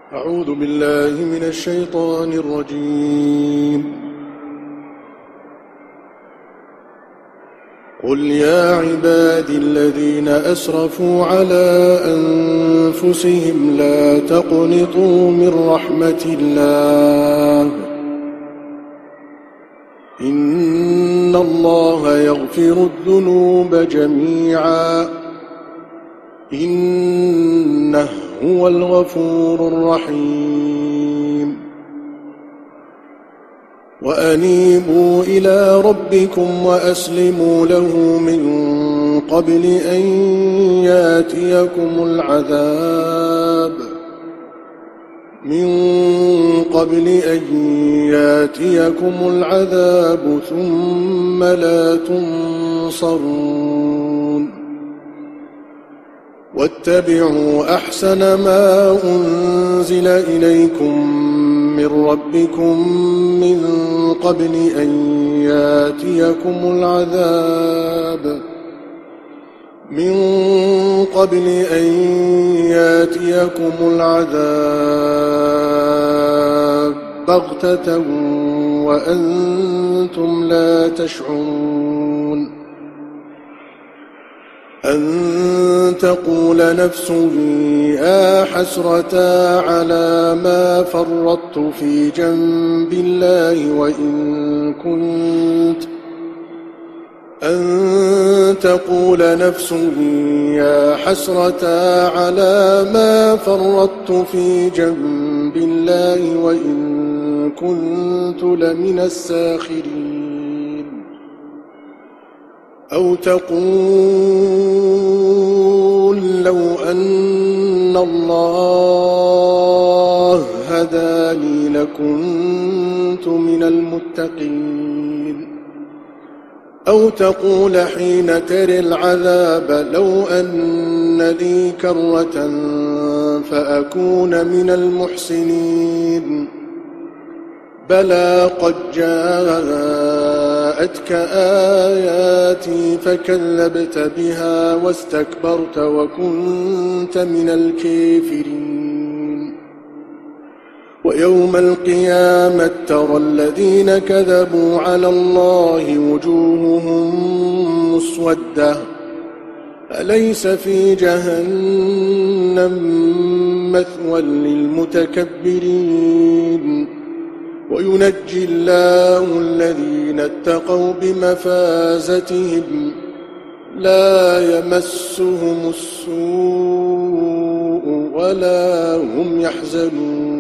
أعوذ بالله من الشيطان الرجيم. قل يا عبادي الذين أسرفوا على أنفسهم لا تقنطوا من رحمة الله إن الله يغفر الذنوب جميعا إنه هو الغفور الرحيم. وأنيبوا إلى ربكم وأسلموا له من قبل أن ياتيكم العذاب ثم لا تنصرون. واتبعوا أحسن ما أنزل إليكم من ربكم من قبل أن ياتيكم العذاب بغتة وأنتم لا تشعرون. أن تقول نفس يا حسرة على ما فرطت في جنب الله وإن كنت لمن الساخرين. أو تقول لو أن الله هداني لكنت من المتقين. أو تقول حين ترى العذاب لو أن لي كرة فأكون من المحسنين. بلى قد جاءتك آياتي فكذبت بها واستكبرت وكنت من الكافرين. ويوم القيامة ترى الذين كذبوا على الله وجوههم مسودة أليس في جهنم مثوى للمتكبرين. وينجي الله الذين اتقوا بمفازتهم لا يمسهم السوء ولا هم يحزنون.